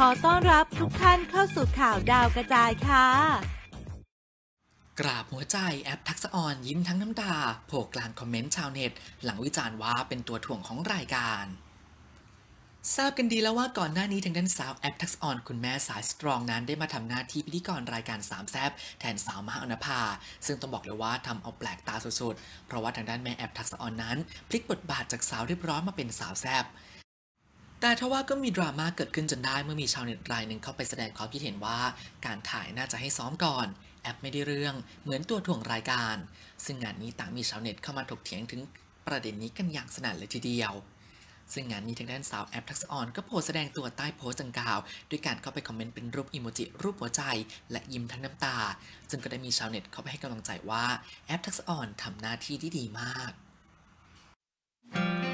อต้อนรับทุกท่านเข้าสู่ข่าวดาวกระจายค่ะกราบหัวใจแอปทักษะออนยิ้มทั้งน้ำตาโผล่กลางคอมเมนต์ชาวเน็ตหลังวิจารณ์ว่าเป็นตัวถ่วงของรายการทราบกันดีแล้วว่าก่อนหน้านี้ทางด้านสาวแอปทักษะออนคุณแม่สายสตรองนั้นได้มาทำหน้าที่พิธีกรรายการสามแซบแทนสาวมหาอนภาซึ่งต้องบอกเลยว่าทำเอาแปลกตาสุดๆเพราะว่าทางด้านแม่แอปทักษะออนนั้นพลิกบทบาทจากสาวเรียบร้อยมาเป็นสาวแซบแต่ทว่าก็มีดราม่าเกิดขึ้นจนได้เมื่อมีชาวเน็ตรายหนึ่งเข้าไปแสดงความคิดเห็นว่าการถ่ายน่าจะให้ซ้อมก่อนแอปไม่ได้เรื่องเหมือนตัวถ่วงรายการซึ่งงานนี้ต่างมีชาวเน็ตเข้ามาถกเถียงถึงประเด็นนี้กันอย่างสนั่นเลยทีเดียวซึ่งงานนี้ทางด้านสาวแอปทักษะออนก็โพสต์แสดงตัวใต้โพสต์ดังกล่าวด้วยการเข้าไปคอมเมนต์เป็นรูปอีโมจิรูปหัวใจและยิ้มทั้งน้ำตาซึ่งก็ได้มีชาวเน็ตเข้าไปให้กำลังใจว่าแอปทักษะออนทำหน้าที่ที่ดีมาก